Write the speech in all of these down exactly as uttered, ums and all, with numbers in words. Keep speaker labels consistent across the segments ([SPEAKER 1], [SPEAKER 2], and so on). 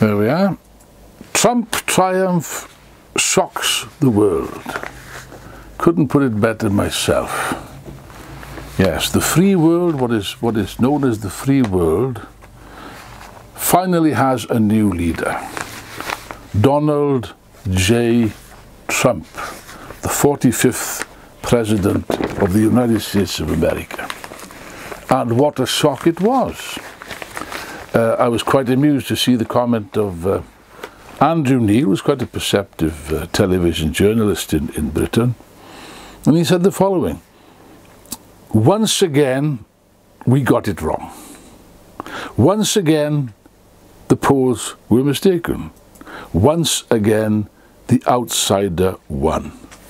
[SPEAKER 1] There we are. Trump triumph shocks the world. Couldn't put it better myself. Yes, the free world, what is, what is known as the free world, finally has a new leader. Donald J. Trump, the forty-fifth President of the United States of America. And what a shock it was. Uh, I was quite amused to see the comment of uh, Andrew Neil, who's quite a perceptive uh, television journalist in, in Britain, and he said the following: once again, we got it wrong. Once again, the polls were mistaken. Once again, the outsider won.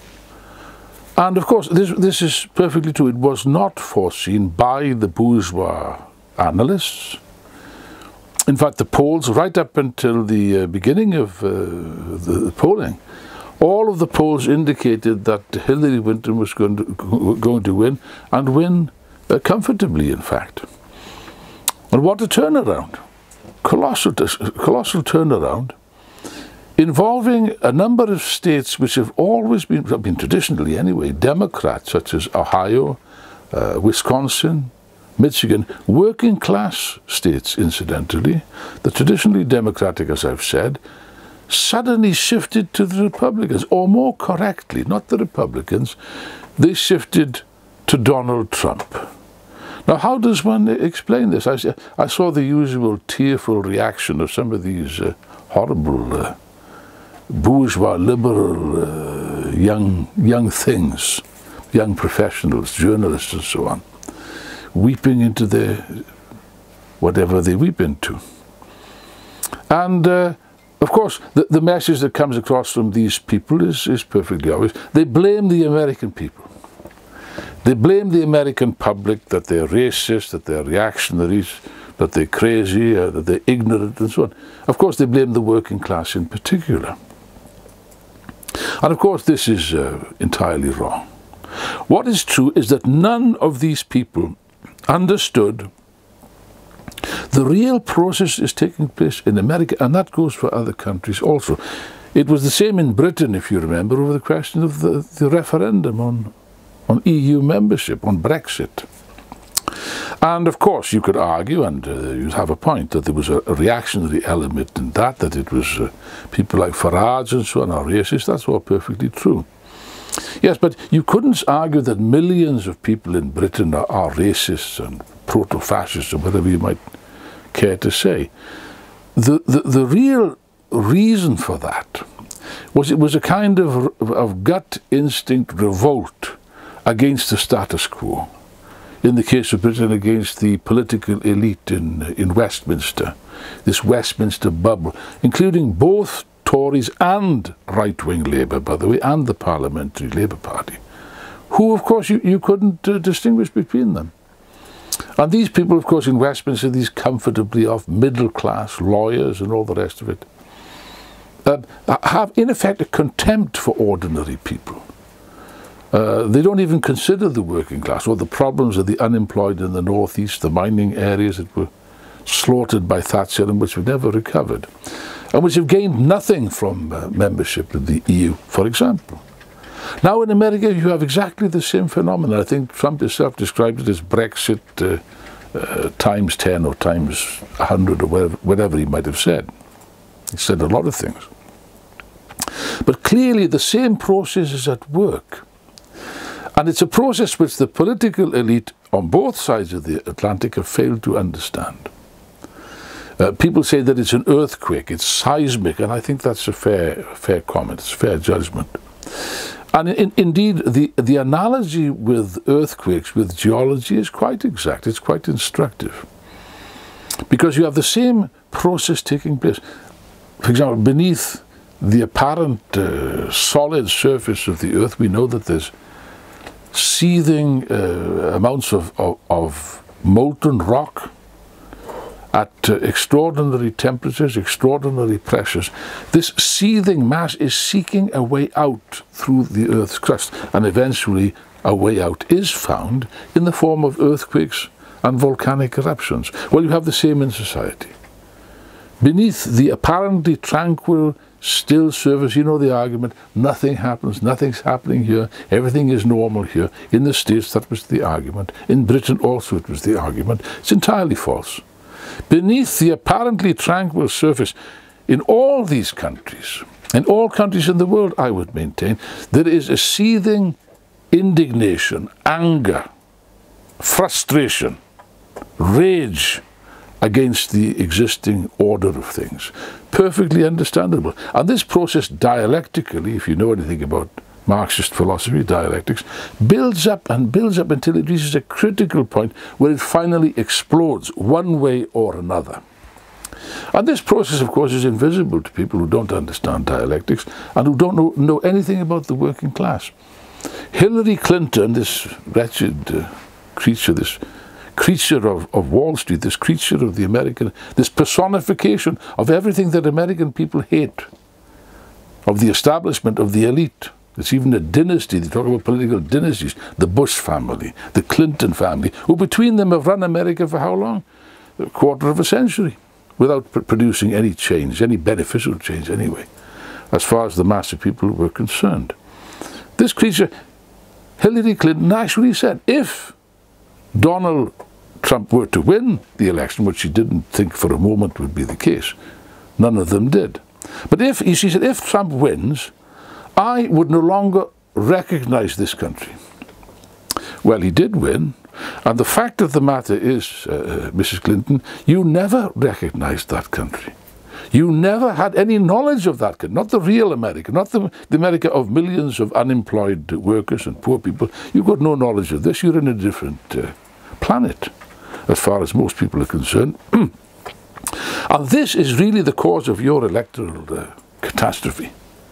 [SPEAKER 1] And of course, this, this is perfectly true. It was not foreseen by the bourgeois analysts. In fact, the polls, right up until the uh, beginning of uh, the polling, all of the polls indicated that Hillary Clinton was going to, going to win, and win uh, comfortably, in fact. And what a turnaround. Colossal, colossal turnaround, involving a number of states which have always been, been traditionally anyway, Democrats, such as Ohio, uh, Wisconsin, Michigan, working class states, incidentally, the traditionally Democratic, as I've said, suddenly shifted to the Republicans, or more correctly, not the Republicans, they shifted to Donald Trump. Now, how does one explain this? I, I saw the usual tearful reaction of some of these uh, horrible uh, bourgeois, liberal, uh, young, young things, young professionals, journalists and so on, weeping into their, whatever they weep into. And uh, of course, the, the message that comes across from these people is, is perfectly obvious. They blame the American people. They blame the American public that they're racist, that they're reactionaries, that they're crazy, uh, that they're ignorant and so on. Of course, they blame the working class in particular. And of course, this is uh, entirely wrong. What is true is that none of these people understood the real process is taking place in America, and that goes for other countries also. It was the same in Britain, if you remember, over the question of the, the referendum on, on E U membership, on Brexit. And of course, you could argue, and uh, you'd have a point, that there was a, a reactionary element in that, that it was uh, people like Farage and so on are racist. That's all perfectly true. Yes, but you couldn't argue that millions of people in Britain are, are racists and proto-fascists, or whatever you might care to say. The, the, the real reason for that was it was a kind of, of gut instinct revolt against the status quo. In the case of Britain, against the political elite in, in Westminster, this Westminster bubble, including both Tories and right-wing Labour, by the way, and the Parliamentary Labour Party, who, of course, you, you couldn't uh, distinguish between them. And these people, of course, in Westminster, these comfortably off middle-class lawyers and all the rest of it, uh, have, in effect, a contempt for ordinary people. Uh, they don't even consider the working class or the problems of the unemployed in the northeast, the mining areas that were slaughtered by Thatcher and which have never recovered, and which have gained nothing from uh, membership of the E U, for example. Now in America you have exactly the same phenomenon. I think Trump himself described it as Brexit uh, uh, times ten or times a hundred or whatever, whatever he might have said. He said a lot of things. But clearly the same process is at work. And it's a process which the political elite on both sides of the Atlantic have failed to understand. Uh, people say that it's an earthquake, it's seismic, and I think that's a fair, fair comment, it's a fair judgment. And in, indeed, the, the analogy with earthquakes, with geology, is quite exact, it's quite instructive. Because you have the same process taking place. For example, beneath the apparent uh, solid surface of the earth, we know that there's seething uh, amounts of, of, of molten rock at uh, extraordinary temperatures, extraordinary pressures. This seething mass is seeking a way out through the Earth's crust, and eventually a way out is found in the form of earthquakes and volcanic eruptions. Well, you have the same in society. beneath the apparently tranquil, still surface, you know the argument, nothing happens, nothing's happening here, everything is normal here. In the States, that was the argument. In Britain also it was the argument. It's entirely false. Beneath the apparently tranquil surface, in all these countries, in all countries in the world, I would maintain, there is a seething indignation, anger, frustration, rage against the existing order of things. Perfectly understandable. And this process dialectically, if you know anything about Marxist philosophy, dialectics, builds up and builds up until it reaches a critical point where it finally explodes one way or another. And this process, of course, is invisible to people who don't understand dialectics and who don't know, know anything about the working class. Hillary Clinton, this wretched uh, creature, this creature of, of Wall Street, this creature of the American, this personification of everything that American people hate, of the establishment, of the elite. It's even a dynasty. They talk about political dynasties. The Bush family, the Clinton family, who between them have run America for how long? A quarter of a century, without pr producing any change, any beneficial change anyway, as far as the mass of people were concerned. This creature, Hillary Clinton, actually said, if Donald Trump were to win the election, which she didn't think for a moment would be the case, none of them did. But if, she said, if Trump wins, I would no longer recognize this country. Well, he did win, and the fact of the matter is, uh, Missus Clinton, you never recognized that country. You never had any knowledge of that country, not the real America, not the, the America of millions of unemployed workers and poor people. You've got no knowledge of this. You're in a different uh, planet, as far as most people are concerned. And this is really the cause of your electoral uh, catastrophe.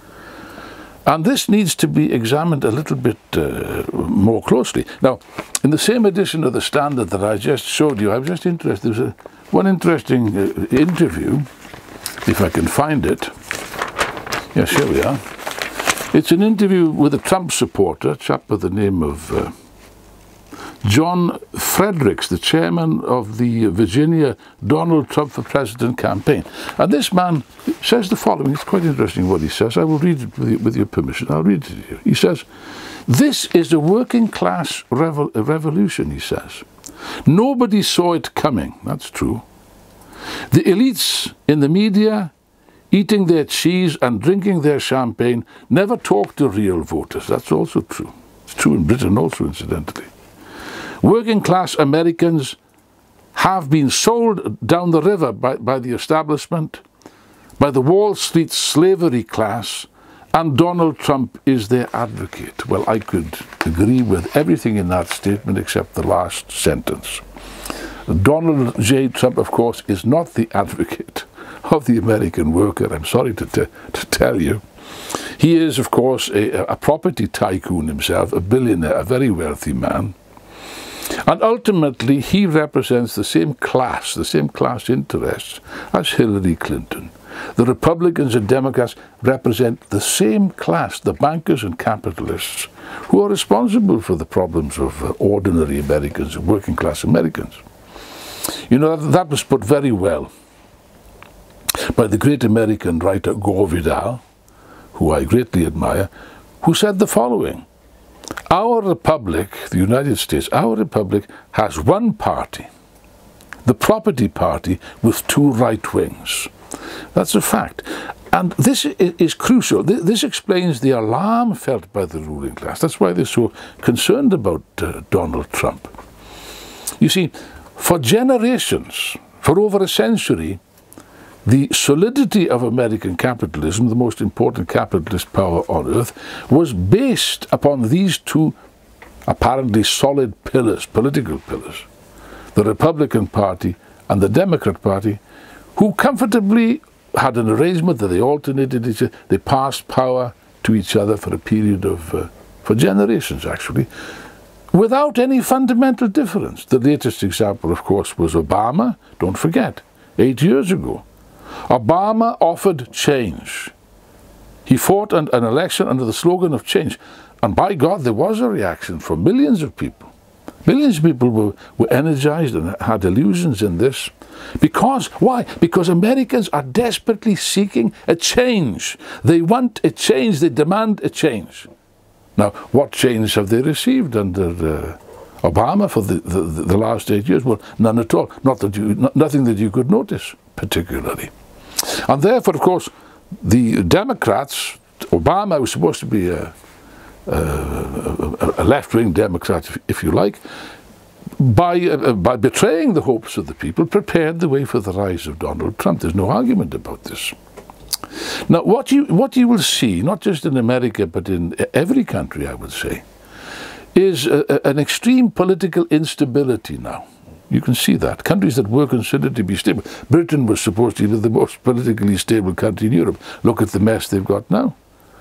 [SPEAKER 1] And this needs to be examined a little bit uh, more closely. Now, in the same edition of the Standard that I just showed you, I was just interested. There was a, one interesting uh, interview, if I can find it. Yes, here we are. It's an interview with a Trump supporter, a chap by the name of uh, John Fredericks, the chairman of the Virginia Donald Trump for President campaign. And this man says the following. It's quite interesting what he says. I will read it with, you, with your permission. I'll read it to you. He says, "This is a working class revol revolution," he says. "Nobody saw it coming." That's true. "The elites in the media, eating their cheese and drinking their champagne, never talk to real voters." That's also true. It's true in Britain also, incidentally. "Working class Americans have been sold down the river by, by the establishment, by the Wall Street slavery class, and Donald Trump is their advocate." Well, I could agree with everything in that statement except the last sentence. Donald J. Trump, of course, is not the advocate of the American worker, I'm sorry to, to tell you. He is, of course, a, a property tycoon himself, a billionaire, a very wealthy man. And ultimately, he represents the same class, the same class interests as Hillary Clinton. The Republicans and Democrats represent the same class, the bankers and capitalists, who are responsible for the problems of uh, ordinary Americans and working class Americans. You know, that, that was put very well by the great American writer Gore Vidal, who I greatly admire, who said the following: "Our republic, the United States, our republic has one party, the property party, with two right wings." That's a fact. And this is crucial. This explains the alarm felt by the ruling class. That's why they're so concerned about uh, Donald Trump. You see, for generations, for over a century, the solidity of American capitalism, the most important capitalist power on earth, was based upon these two apparently solid pillars, political pillars, the Republican Party and the Democrat Party, who comfortably had an arrangement that they alternated each other. They passed power to each other for a period of, uh, for generations actually, without any fundamental difference. The latest example, of course, was Obama. Don't forget, eight years ago. Obama offered change. He fought an, an election under the slogan of change. And by God, there was a reaction from millions of people. Millions of people were, were energized and had illusions in this. Because, why? Because Americans are desperately seeking a change. They want a change, they demand a change. Now, what change have they received under uh, Obama for the, the, the last eight years? Well, none at all. Not that you, not, nothing that you could notice, particularly. And therefore, of course, the Democrats, Obama was supposed to be a, a, a left-wing Democrat, if, if you like, by, uh, by betraying the hopes of the people, prepared the way for the rise of Donald Trump. There's no argument about this. Now, what you, what you will see, not just in America, but in every country, I would say, is a, a, an extreme political instability now. You can see that. Countries that were considered to be stable. Britain was supposed to be the most politically stable country in Europe. Look at the mess they've got now.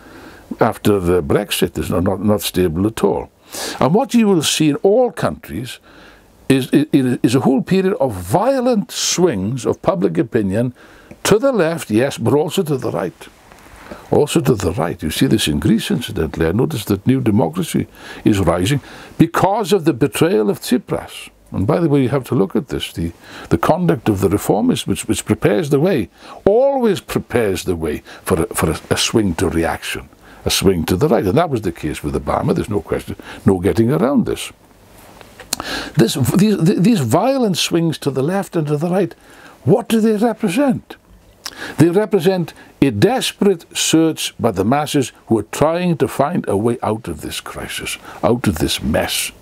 [SPEAKER 1] After uh, Brexit, it's not, not, not stable at all. And what you will see in all countries is, is, is a whole period of violent swings of public opinion to the left, yes, but also to the right. Also to the right. You see this in Greece, incidentally. I noticed that New Democracy is rising because of the betrayal of Tsipras. And by the way, you have to look at this. The, the conduct of the reformists, which, which prepares the way, always prepares the way for, a, for a, a swing to reaction, a swing to the right. And that was the case with Obama. There's no question, no getting around this. This these, these violent swings to the left and to the right, what do they represent? They represent a desperate search by the masses who are trying to find a way out of this crisis, out of this mess.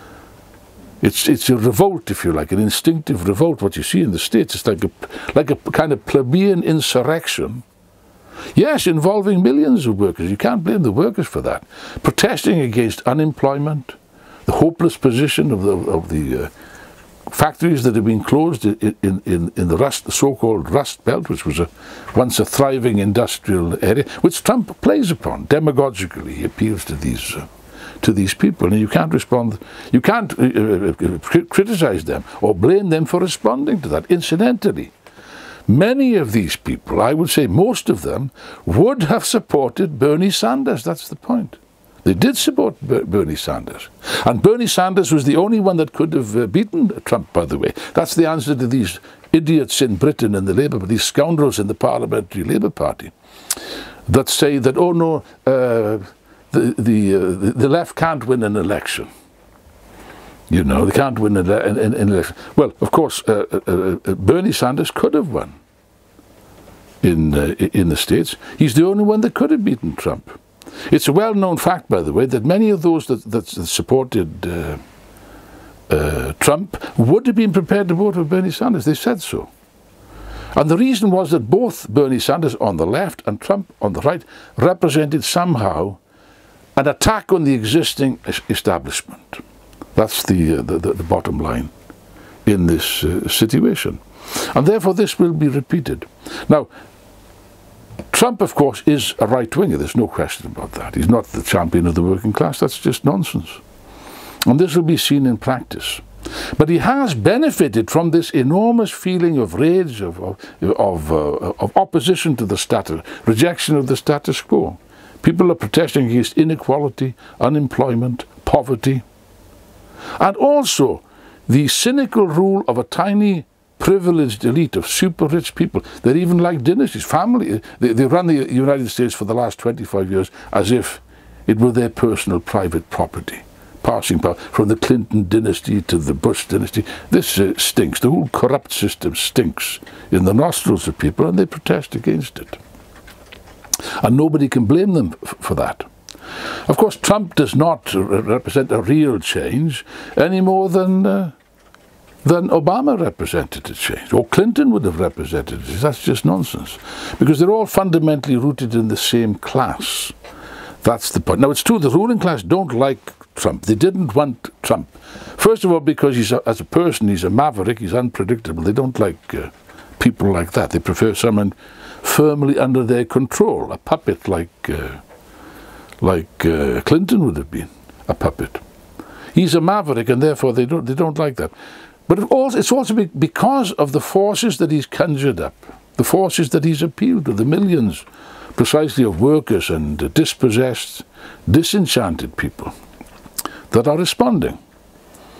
[SPEAKER 1] It's, it's a revolt, if you like, an instinctive revolt. What you see in the States is like a, like a kind of plebeian insurrection. Yes, involving millions of workers. You can't blame the workers for that. Protesting against unemployment, the hopeless position of the, of the uh, factories that have been closed in, in, in, in the rust, the so-called Rust Belt, which was a, once a thriving industrial area, which Trump plays upon demagogically. He appeals to these uh, to these people, and you can't respond, you can't uh, uh, criticize them or blame them for responding to that. Incidentally, many of these people, I would say most of them, would have supported Bernie Sanders. That's the point. They did support Bernie Sanders. And Bernie Sanders was the only one that could have uh, beaten Trump, by the way. That's the answer to these idiots in Britain and the Labour, these scoundrels in the Parliamentary Labour Party that say that, oh no, uh, the, the, uh, the, the left can't win an election. You know, they can't win an, an, an election. Well, of course, uh, uh, uh, Bernie Sanders could have won in, uh, in the States. He's the only one that could have beaten Trump. It's a well-known fact, by the way, that many of those that, that supported uh, uh, Trump would have been prepared to vote for Bernie Sanders. They said so. And the reason was that both Bernie Sanders on the left and Trump on the right represented somehow an attack on the existing establishment. That's the, uh, the, the, the bottom line in this uh, situation. And therefore this will be repeated. Now, Trump, of course, is a right-winger. There's no question about that. He's not the champion of the working class. That's just nonsense. And this will be seen in practice. But he has benefited from this enormous feeling of rage, of, of, of, uh, of opposition to the status, rejection of the status quo. People are protesting against inequality, unemployment, poverty, and also the cynical rule of a tiny privileged elite of super rich people. They're even like dynasties, family. They, they run the United States for the last twenty-five years as if it were their personal private property, passing power from the Clinton dynasty to the Bush dynasty. This uh, stinks. The whole corrupt system stinks in the nostrils of people, and they protest against it. And nobody can blame them for that. Of course, Trump does not represent a real change any more than uh, than Obama represented a change, or Clinton would have represented it. That's just nonsense, because they're all fundamentally rooted in the same class. That's the point. Now, it's true the ruling class don't like Trump. They didn't want Trump. First of all, because he's a, as a person, he's a maverick, he's unpredictable. They don't like uh, people like that. They prefer someone firmly under their control, a puppet like uh, like uh, Clinton would have been, a puppet. He's a maverick, and therefore they don't they don't like that. But it also, it's also because of the forces that he's conjured up, the forces that he's appealed to, the millions, precisely, of workers and uh, dispossessed, disenchanted people that are responding.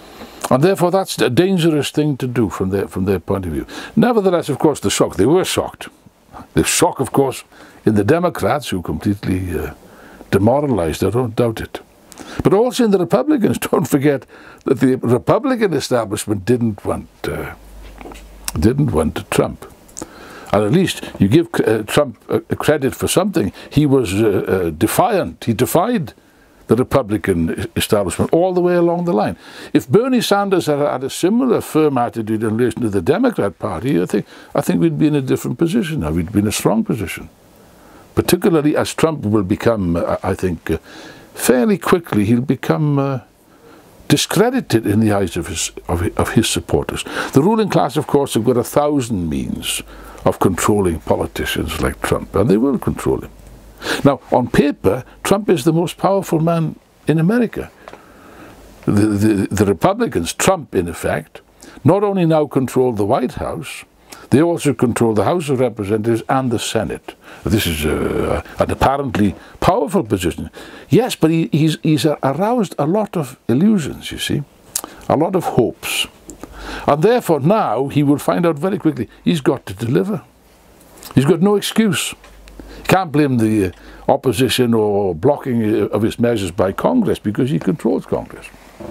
[SPEAKER 1] And therefore that's a dangerous thing to do from their, from their point of view. Nevertheless, of course, the shock, they were shocked. The shock, of course, in the Democrats, who completely uh, demoralized, I don't doubt it. But also in the Republicans, don't forget that the Republican establishment didn't want, uh, didn't want Trump. And at least you give uh, Trump uh, credit for something. He was uh, uh, defiant. He defied the Republican establishment all the way along the line. If Bernie Sanders had had a similar firm attitude in relation to the Democrat Party, I think, I think we'd be in a different position now. We'd be in a strong position. Particularly as Trump will become, uh, I think, uh, fairly quickly, he'll become uh, discredited in the eyes of his, of, of his supporters. The ruling class, of course, have got a thousand means of controlling politicians like Trump, and they will control him. Now, on paper, Trump is the most powerful man in America. The, the, the Republicans, Trump in effect, not only now control the White House, they also control the House of Representatives and the Senate. This is uh, an apparently powerful position. Yes, but he, he's, he's aroused a lot of illusions, you see, a lot of hopes. And therefore now he will find out very quickly he's got to deliver. He's got no excuse. Can't blame the uh, opposition or blocking of his measures by Congress, because he controls Congress.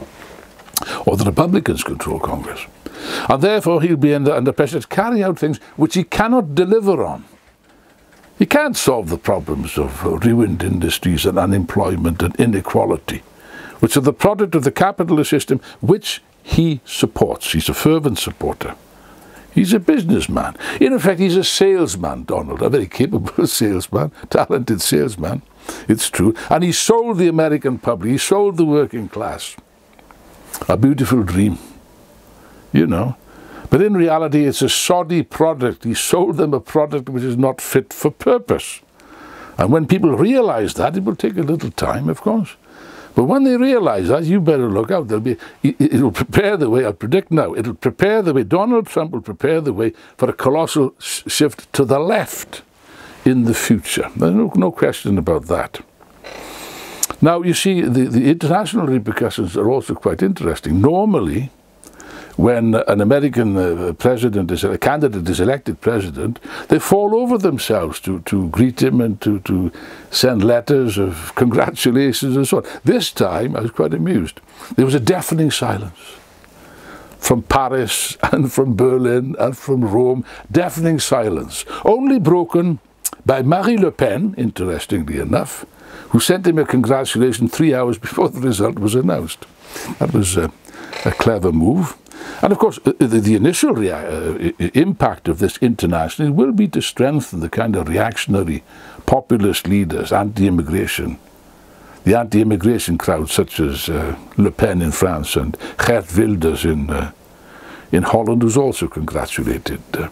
[SPEAKER 1] Or the Republicans control Congress. And therefore he'll be under, under pressure to carry out things which he cannot deliver on. He can't solve the problems of uh, ruined industries and unemployment and inequality, which are the product of the capitalist system which he supports. He's a fervent supporter. He's a businessman. In effect, he's a salesman, Donald, a very capable salesman, talented salesman, it's true. And he sold the American public, he sold the working class a beautiful dream, you know. But in reality, it's a shoddy product. He sold them a product which is not fit for purpose. And when people realize that, it will take a little time, of course. But when they realize that, you better look out. There'll be, it will prepare the way, I'll predict now, it'll prepare the way, Donald Trump will prepare the way for a colossal shift to the left in the future. There's no, no question about that. Now, you see, the, the international repercussions are also quite interesting. Normally, when an American uh, president is a candidate is elected president, they fall over themselves to, to greet him and to, to send letters of congratulations and so on. This time, I was quite amused. There was a deafening silence from Paris and from Berlin and from Rome, deafening silence, only broken by Marine Le Pen, interestingly enough, who sent him a congratulation three hours before the result was announced. That was uh, a clever move. And of course, the, the initial uh, impact of this internationally will be to strengthen the kind of reactionary populist leaders, anti-immigration, the anti-immigration crowd such as uh, Le Pen in France and Geert Wilders in, uh, in Holland, who's also congratulated uh,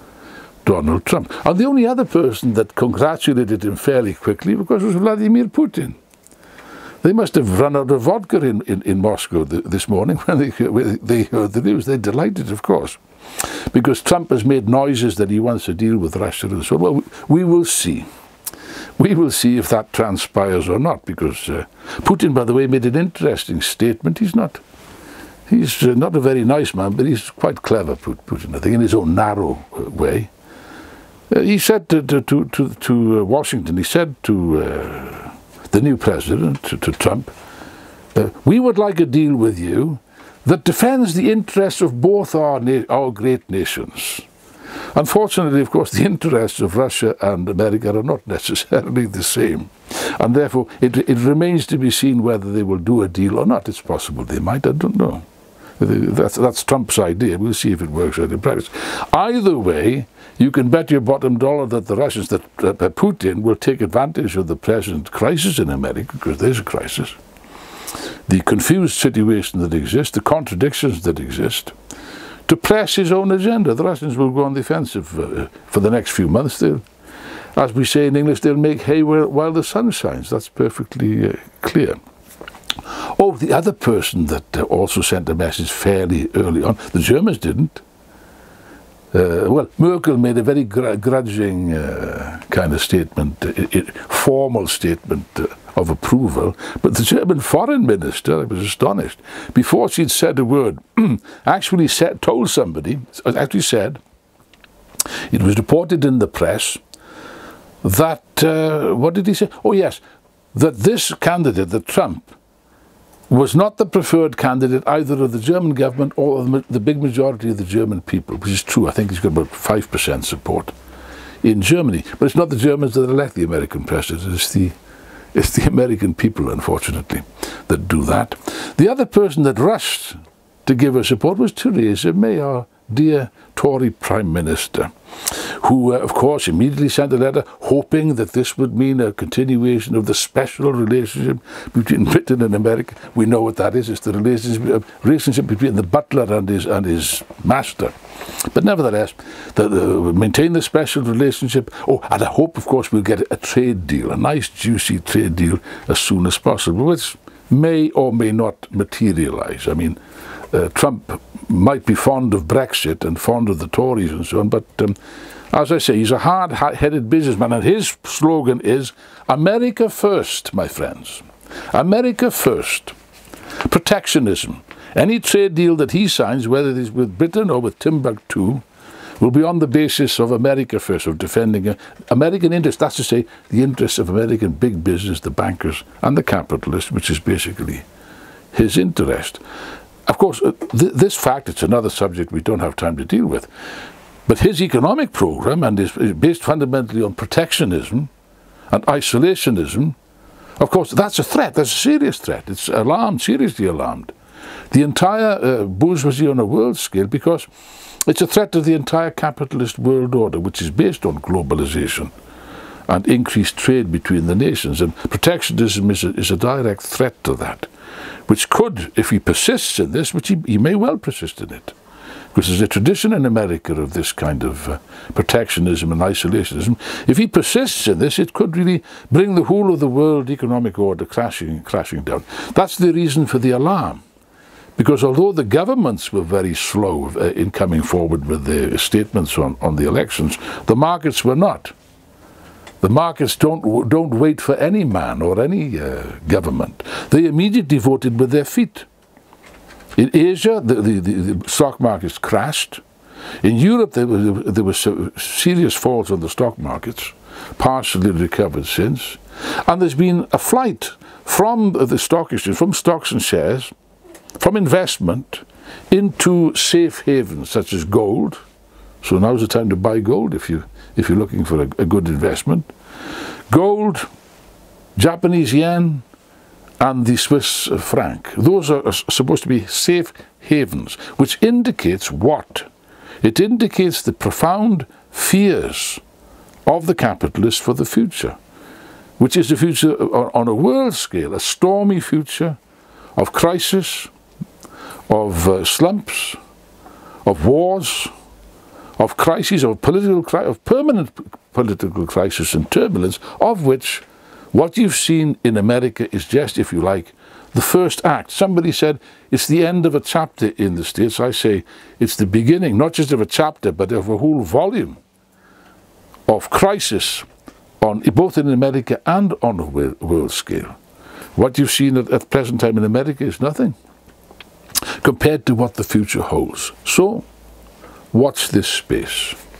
[SPEAKER 1] Donald Trump. And the only other person that congratulated him fairly quickly, of course, was Vladimir Putin. They must have run out of vodka in, in, in Moscow th this morning when they, when they heard the news. They're delighted, of course, because Trump has made noises that he wants to deal with Russia and so on. Well, we, we will see. We will see if that transpires or not, because uh, Putin, by the way, made an interesting statement. He's not, he's uh, not a very nice man, but he's quite clever, Putin, I think, in his own narrow uh, way. Uh, he said to, to, to, to, to uh, Washington, he said to uh, the new president, to, to Trump, uh, we would like a deal with you that defends the interests of both our, our great nations. Unfortunately, of course, the interests of Russia and America are not necessarily the same. And therefore, it, it remains to be seen whether they will do a deal or not. It's possible they might, I don't know. That's, that's Trump's idea. We'll see if it works out in practice. Either way, you can bet your bottom dollar that the Russians, that uh, Putin, will take advantage of the present crisis in America, because there's a crisis, the confused situation that exists, the contradictions that exist, to press his own agenda. The Russians will go on the offensive uh, for the next few months. They'll, as we say in English, they'll make hay while, while the sun shines. That's perfectly uh, clear. Oh, the other person that uh, also sent a message fairly early on, the Germans didn't. Uh, well, Merkel made a very gr grudging uh, kind of statement, uh, it, formal statement uh, of approval, but the German foreign minister, I was astonished, before she'd said a word, actually said, told somebody, actually said, it was reported in the press, that, uh, what did he say? Oh yes, that this candidate, that Trump, was not the preferred candidate either of the German government or of the big majority of the German people, which is true. I think he's got about five percent support in Germany. But it's not the Germans that elect the American president, it's the, it's the American people, unfortunately, that do that. The other person that rushed to give her support was Theresa May, our dear Tory Prime Minister, who, uh, of course, immediately sent a letter hoping that this would mean a continuation of the special relationship between Britain and America. We know what that is. It's the relationship, relationship between the butler and his, and his master. But nevertheless, the, the, maintain the special relationship. Oh, and I hope, of course, we'll get a trade deal, a nice, juicy trade deal as soon as possible, which may or may not materialize. I mean, uh, Trump might be fond of Brexit and fond of the Tories and so on, but um, as I say, he's a hard-headed businessman, and his slogan is America first, my friends. America first. Protectionism. Any trade deal that he signs, whether it is with Britain or with Timbuktu, will be on the basis of America first, of defending uh, American interests. That's to say, the interests of American big business, the bankers and the capitalists, which is basically his interest. Of course, uh, th this fact, it's another subject we don't have time to deal with, but his economic program and is, is based fundamentally on protectionism and isolationism. Of course, that's a threat, that's a serious threat. It's alarmed, seriously alarmed the entire uh, bourgeoisie on a world scale, because it's a threat to the entire capitalist world order, which is based on globalization and increased trade between the nations. And protectionism is a, is a direct threat to that, which could, if he persists in this, which he, he may well persist in it, because there's a tradition in America of this kind of uh, protectionism and isolationism. If he persists in this, it could really bring the whole of the world economic order crashing, crashing down. That's the reason for the alarm. Because although the governments were very slow uh, in coming forward with their statements on, on the elections, the markets were not. The markets don't, don't wait for any man or any uh, government. They immediately voted with their feet. In Asia, the, the, the stock markets crashed. In Europe, there were, there were serious falls on the stock markets, partially recovered since. And there's been a flight from the stock exchange, from stocks and shares, from investment into safe havens such as gold. So now's the time to buy gold if, you, if you're looking for a, a good investment. Gold, Japanese yen, and the Swiss franc. Those are supposed to be safe havens, which indicates what? It indicates the profound fears of the capitalists for the future, which is the future on a world scale, a stormy future of crisis, of uh, slumps, of wars, of crises, of political cri of permanent political crisis and turbulence, of which what you've seen in America is just, if you like, the first act. Somebody said it's the end of a chapter in the States. I say it's the beginning, not just of a chapter, but of a whole volume of crisis, on both in America and on a world scale. What you've seen at, at the present time in America is nothing compared to what the future holds. So, watch this space.